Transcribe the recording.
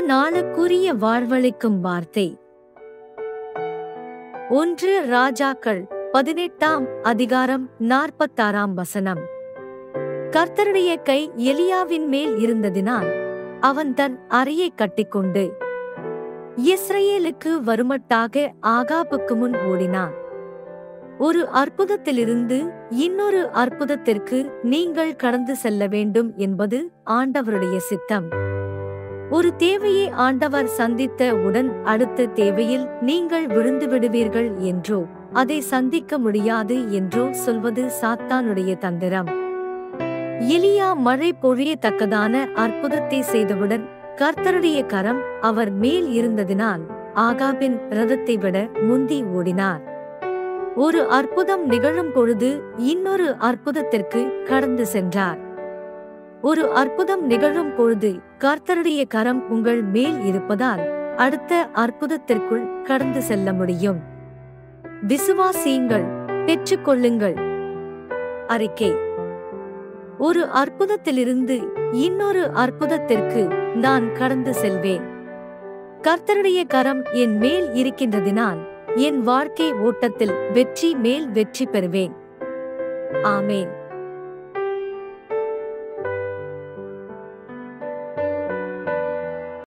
நாளுக்குரிய வாழ்வளிக்கும் வார்த்தை. 1 ராஜாக்கள் 18ஆம் அதிகாரம் 46ஆம் வசனம். கர்த்தருடைய கை எலியாவின் மேல் இருந்ததினால் அவன் தன் அறையை கட்டிக்கொண்டு இஸ்ரவேலுக்கு வருமட்டாக ஆகாபுக்கு முன் ஓடினான். ஒரு அற்புதத்திலிருந்து இன்னொரு அற்புதத்திற்கு நீங்கள் கடந்து செல்ல வேண்டும் என்பது ஆண்டவருடைய சித்தம். ஒரு தேவையை ஆண்டவர் சந்தித்த உடன் அடுத்த தேவையில் நீங்கள் விழுந்து விடுவீர்கள் என்றோ அதை சந்திக்க முடியாது என்றோ சொல்வது சாத்தானுடைய தந்திரம். எலியா மழை பொழியத்தக்கதான அற்புதத்தை செய்தவுடன் கர்த்தருடைய கரம் அவர் மேல் இருந்ததினால் ஆகாபின் இரதத்தை விட முந்தி ஓடினார். ஒரு அற்புதம் நிகழும் பொழுது இன்னொரு அற்புதத்திற்கு கடந்து சென்றார். ஒரு அற்புதம் நிகழும் பொழுது கர்த்தருடைய கரம் உங்கள் மேல் இருப்பதால் அடுத்த அற்புதத்திற்குள் கடந்து செல்ல முடியும். விசுவாசியுங்கள், பெற்றுக்கொள்ளுங்கள். அறிக்கை. ஒரு அற்புதத்திலிருந்து இன்னொரு அற்புதத்திற்கு நான் கடந்து செல்வேன். கர்த்தருடைய கரம் என் மேல் இருக்கின்றதினால் என் வாழ்க்கை ஓட்டத்தில் வெற்றி மேல் வெற்றி பெறுவேன். ஆமென்.